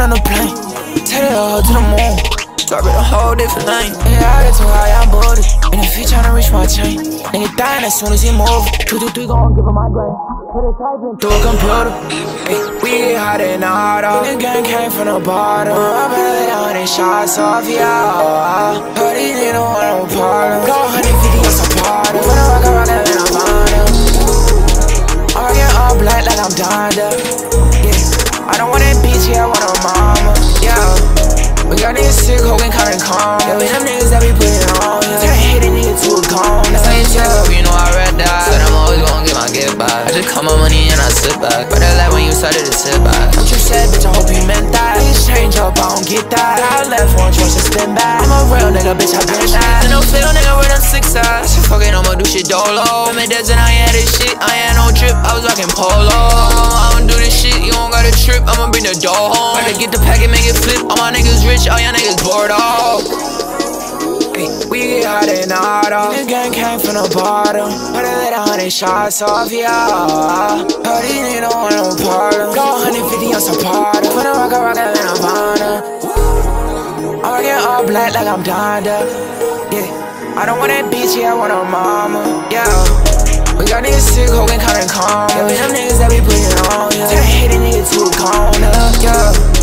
on the plane. Take it all to the moon. Drop it a whole different lane. Yeah, I get too high, I'm bored. And if he tryna reach my chain, nigga dying as soon as he move. 2, 2, 3, gon' give him my brain. Put a type into a computer. Ay, we get hot in the auto. The gang came from the bottom. I better down and shots off, yeah. But he didn't want no problem. Go 150 on some party. When I rock around that, then I'm on him. I get all black like I'm Donda. Yeah, I don't want that bitch, yeah, I want a mama. Yeah, we got niggas sick, holding kind of calm. Yeah, we them niggas that be putting on. Yeah, turn hate a nigga to a gone. That's how you check up, you know I read that. Said I'm always gon' get my get back. I just count my money and I sit back. But I like when you started to sit back. What you said, bitch, I hope you meant that. Niggas change up, I don't get that. I left one choice to spin back. I'm a real nigga, bitch, I been that. And no fail nigga with them 6 eyes. Fuck it, I'ma do shit dolo. I'm in desert, I ain't had this shit. I ain't no trip, I was rockin' polo. I don't do this shit, you don't got a trip. I'ma bring the dough home. Better get the packet, make it flip. All my niggas rich, all y'all niggas bored off. We get hot in the auto. The gang came from the bottom. But I let 100 shots off, yeah. But he didn't want no problem. Go 150 on some party. When I rock that, then I'm on him. I get all black like I'm Donda. Yeah, I don't want that bitch, yeah, I want a mama. Yeah, we got niggas sick, holding kind of calm. Yeah, we them niggas that be putting on. Yeah, turn hate a nigga to a corner. Yeah.